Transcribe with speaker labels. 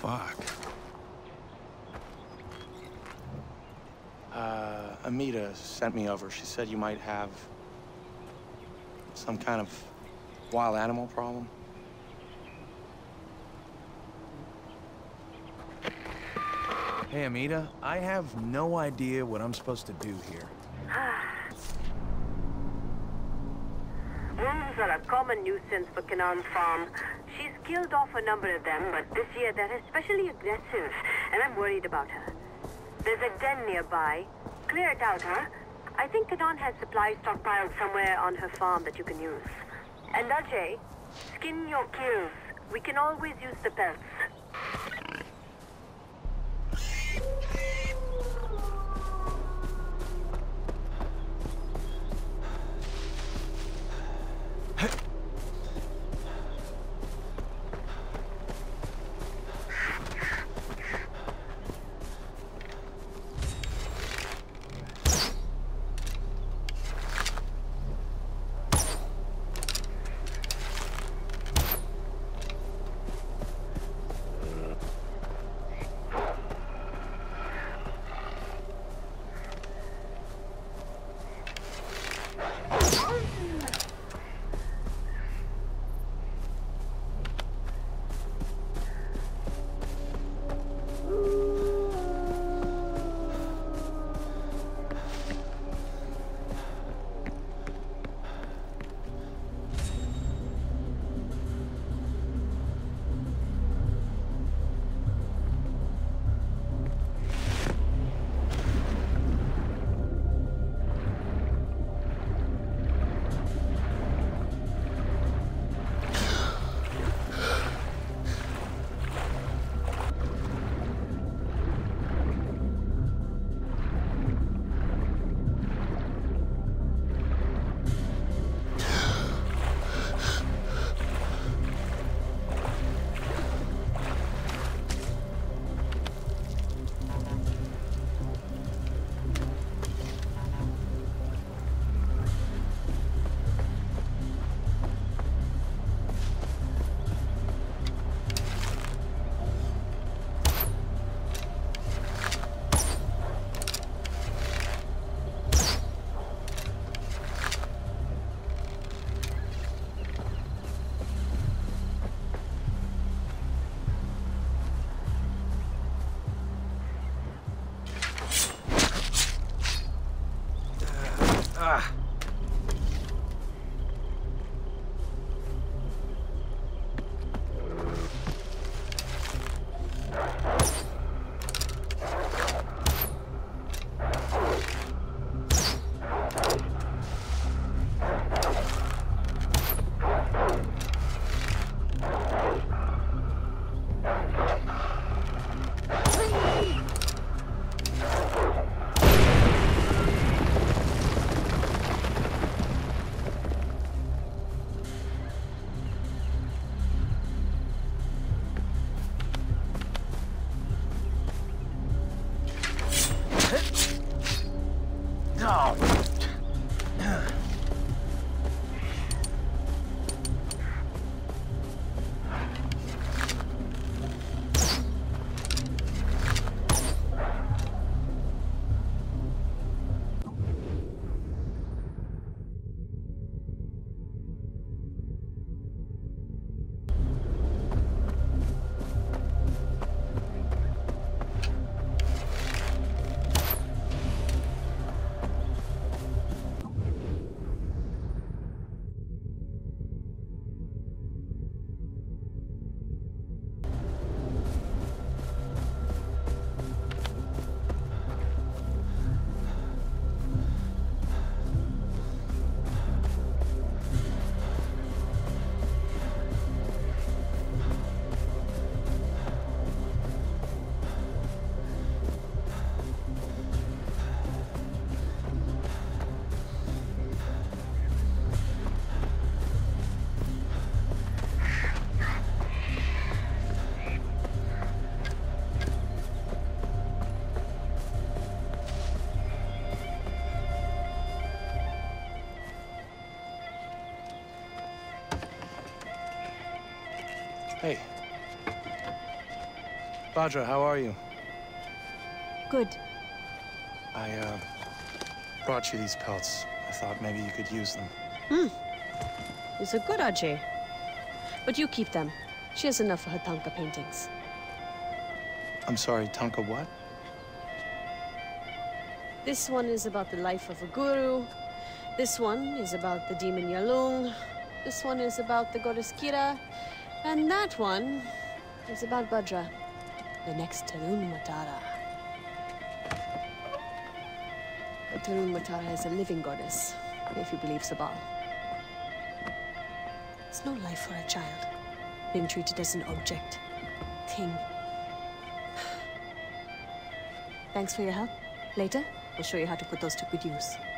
Speaker 1: fuck?
Speaker 2: Amita sent me over. She said you might have some kind of wild animal problem.
Speaker 1: Hey, Amita, I have no idea what I'm supposed to do here.
Speaker 3: Wolves are a common nuisance for Canaan Farm. She's killed off a number of them, but this year they're especially aggressive, and I'm worried about her. There's a den nearby. Clear it out, huh? I think Canaan has supplies stockpiled somewhere on her farm that you can use. And Ajay, skin your kills. We can always use the pelts.
Speaker 2: Hey. Bhadra, how are you?
Speaker 4: Good.
Speaker 2: I, brought you these pelts. I thought maybe you could use them.
Speaker 4: These are good, Ajay. But you keep them. She has enough for her Tanka paintings.
Speaker 2: I'm sorry, Tanka what?
Speaker 4: This one is about the life of a guru. This one is about the demon Yalung. This one is about the goddess Kira. And that one is about Bhadra, the next Tarun Matara. But Tarun Matara is a living goddess, if you believe Sabal. It's no life for a child, being treated as an object. Thing. Thanks for your help. Later, I'll show you how to put those to good use.